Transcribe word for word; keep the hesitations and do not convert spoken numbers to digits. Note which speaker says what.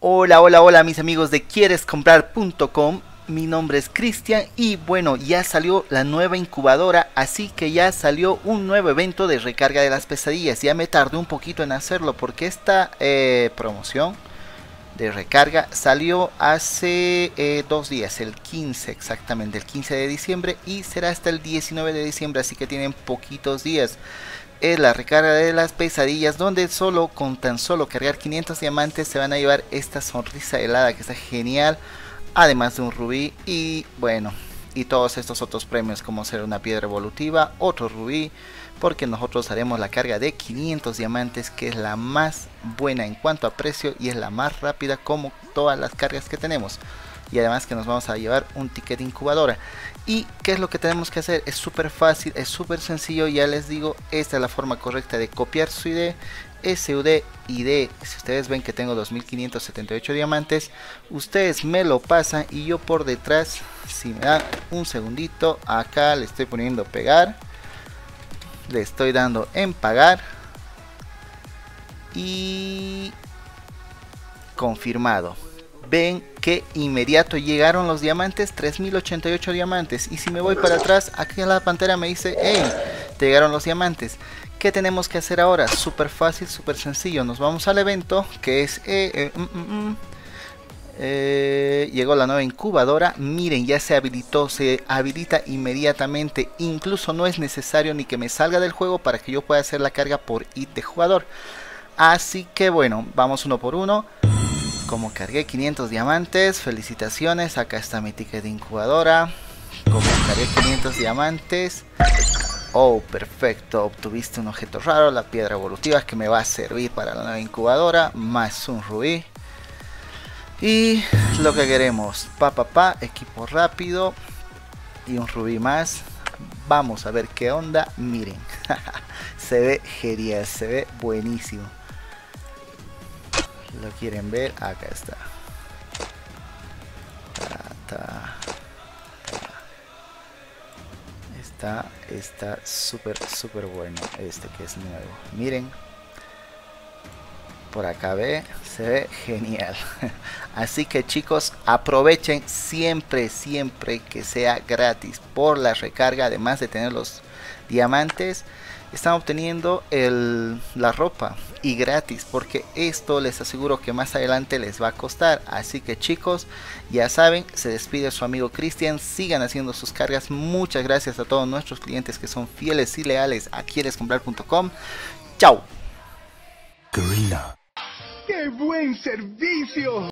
Speaker 1: Hola, hola, hola mis amigos de quieres comprar punto com. Mi nombre es Cristian y bueno, ya salió la nueva incubadora, así que ya salió un nuevo evento de recarga de las pesadillas. Ya me tardé un poquito en hacerlo porque esta eh, promoción de recarga salió hace eh, dos días, el quince exactamente, el quince de diciembre, y será hasta el diecinueve de diciembre, así que tienen poquitos días. Es la recarga de las pesadillas, donde solo con tan solo cargar quinientos diamantes se van a llevar esta sonrisa helada que está genial, además de un rubí y bueno, y todos estos otros premios como ser una piedra evolutiva, otro rubí, porque nosotros haremos la carga de quinientos diamantes, que es la más buena en cuanto a precio y es la más rápida como todas las cargas que tenemos. Y además que nos vamos a llevar un ticket de incubadora. ¿Y qué es lo que tenemos que hacer? Es súper fácil, es súper sencillo. Ya les digo, esta es la forma correcta de copiar su I D, S U D, I D. Si ustedes ven que tengo dos mil quinientos setenta y ocho diamantes, ustedes me lo pasan y yo por detrás, si me dan un segundito, acá le estoy poniendo pegar, le estoy dando en pagar y confirmado. Ven que inmediato llegaron los diamantes, tres mil ochenta y ocho diamantes. Y si me voy para atrás, aquí en la pantalla me dice, hey, te llegaron los diamantes. ¿Qué tenemos que hacer ahora? Súper fácil, súper sencillo. Nos vamos al evento que es... Eh, eh, mm, mm, mm. Eh, llegó la nueva incubadora. Miren, ya se habilitó, se habilita inmediatamente. Incluso no es necesario ni que me salga del juego para que yo pueda hacer la carga por I D de jugador. Así que bueno, vamos uno por uno. Como cargué quinientos diamantes, felicitaciones, acá está mi ticket de incubadora. Como cargué quinientos diamantes, oh perfecto, obtuviste un objeto raro, la piedra evolutiva, que me va a servir para la nueva incubadora, más un rubí. Y lo que queremos, pa pa pa, equipo rápido y un rubí más. Vamos a ver qué onda, miren, se ve genial, se ve buenísimo. Lo quieren ver, acá está. Ta, ta. Está, está súper, súper bueno este que es nuevo. Miren, por acá ve, se ve genial. Así que chicos, aprovechen siempre, siempre que sea gratis por la recarga, además de tener los diamantes. Están obteniendo el, la ropa y gratis, porque esto les aseguro que más adelante les va a costar. Así que chicos, ya saben, se despide su amigo Cristian. Sigan haciendo sus cargas. Muchas gracias a todos nuestros clientes que son fieles y leales a quieres comprar punto com. Chao.
Speaker 2: Garena. ¡Qué buen servicio!